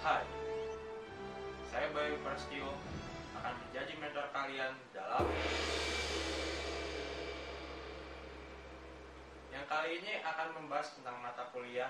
Hai, saya Bayu Prasetyo akan menjadi mentor kalian dalam yang kali ini akan membahas tentang mata kuliah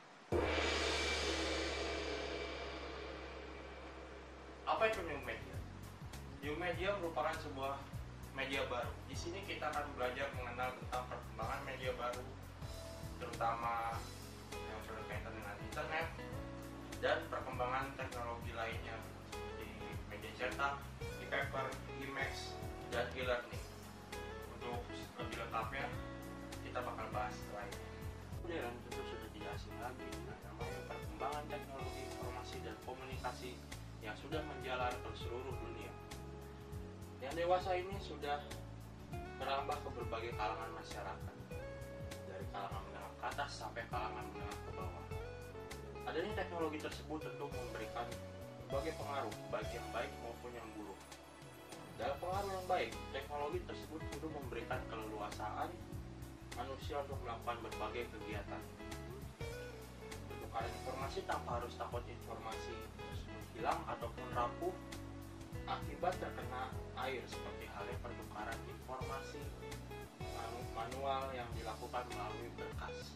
apa itu new media. New media merupakan sebuah media baru. Di sini kita akan belajar mengenal tentang perkembangan media baru, terutama yang berkaitan dengan internet dan perkembangan teknologi lainnya di media cetak, e-paper, e-max, dan e-learning. Untuk lebih lengkapnya, kita bakal bahas setelah ini. Modern tentu sudah tidak asing lagi dengan namanya perkembangan teknologi informasi dan komunikasi yang sudah menjalar ke seluruh dunia. Yang dewasa ini sudah merambah ke berbagai kalangan masyarakat, dari kalangan menengah ke atas sampai kalangan menengah ke bawah. Adanya teknologi tersebut tentu memberikan berbagai pengaruh, baik yang baik maupun yang buruk. Dalam pengaruh yang baik, teknologi tersebut tentu memberikan keleluasaan manusia untuk melakukan berbagai kegiatan. Pertukaran informasi tanpa harus takut informasi tersebut hilang ataupun rapuh akibat terkena air, seperti halnya pertukaran informasi manual yang dilakukan melalui berkas.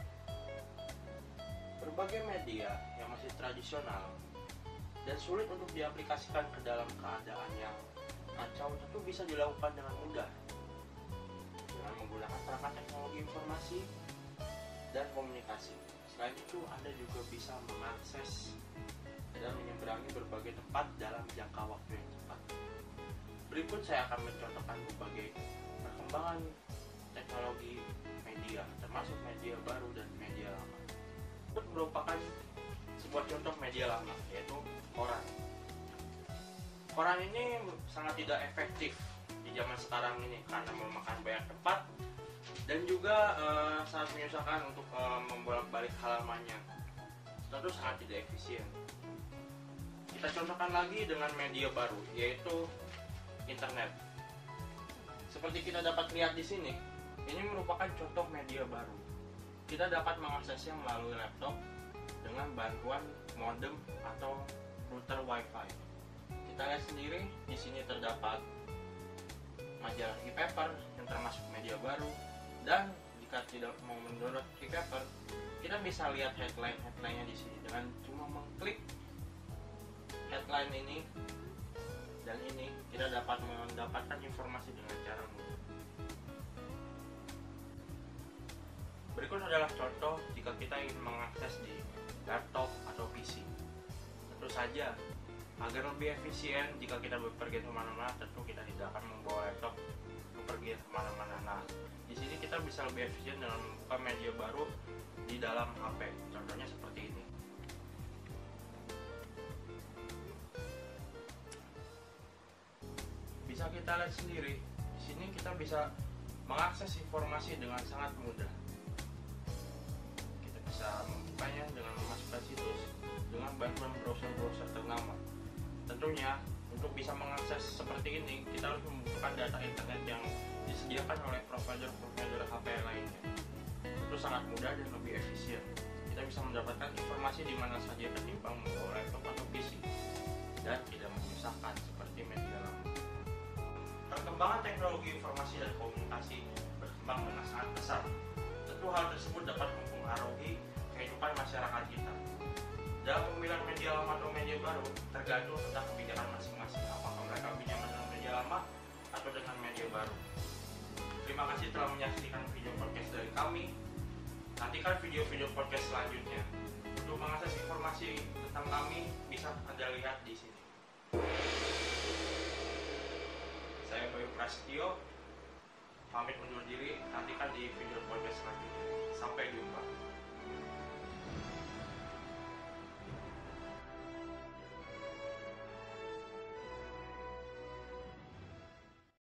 Berbagai media yang masih tradisional dan sulit untuk diaplikasikan ke dalam keadaan yang kacau tentu bisa dilakukan dengan mudah dengan menggunakan perangkat teknologi informasi dan komunikasi. Selain itu, Anda juga bisa mengakses dan menyeberangi berbagai tempat dalam jangka waktu yang cepat. Berikut saya akan mencontohkan berbagai perkembangan teknologi media, termasuk media baru dan media lama. Itu merupakan sebuah contoh media lama, yaitu koran. Koran ini sangat tidak efektif di zaman sekarang ini karena memakan banyak tempat dan juga sangat menyusahkan untuk membolak-balik halamannya. Tentu sangat tidak efisien. Kita contohkan lagi dengan media baru, yaitu internet. Seperti kita dapat lihat di sini, ini merupakan contoh media baru. Kita dapat mengaksesnya melalui laptop dengan bantuan modem atau router WiFi. Kita lihat sendiri, di sini terdapat majalah e-paper yang termasuk media baru, dan jika tidak mau mendownload e-paper, kita bisa lihat headline-headline-nya di sini dengan cuma mengklik headline ini dan ini, kita dapat mendapatkan informasi dengan cara mudah. Berikut adalah contoh jika kita ingin mengakses di laptop atau PC. Tentu saja, agar lebih efisien jika kita bepergian kemana-mana, tentu kita tidak akan membawa laptop bepergian kemana-mana. Nah, di sini kita bisa lebih efisien dengan membuka media baru di dalam HP. Contohnya seperti ini. Bisa kita lihat sendiri, di sini kita bisa mengakses informasi dengan sangat mudah. Bisa membukanya dengan memasukkan situs dengan bantuan browser-browser ternama. Tentunya untuk bisa mengakses seperti ini, kita harus membutuhkan data internet yang disediakan oleh provider HP lainnya. Itu sangat mudah dan lebih efisien. Kita bisa mendapatkan informasi di mana saja ketimbang membawa laptop atau PC dan tidak menyusahkan seperti media lama. Perkembangan teknologi informasi dan komunikasi berkembang dengan sangat pesat. Tentu hal tersebut dapat mempengaruhi kehidupan masyarakat kita. Dalam pemilihan media lama atau media baru, tergantung tentang kebijakan masing-masing, apakah mereka nyaman dengan media lama atau dengan media baru. Terima kasih telah menyaksikan video podcast dari kami. Nantikan video-video podcast selanjutnya. Untuk mengakses informasi tentang kami, bisa Anda lihat di sini. Saya Bayu Prasetyo, pamit undur diri. Nantikan di video podcast selanjutnya. Sampai jumpa.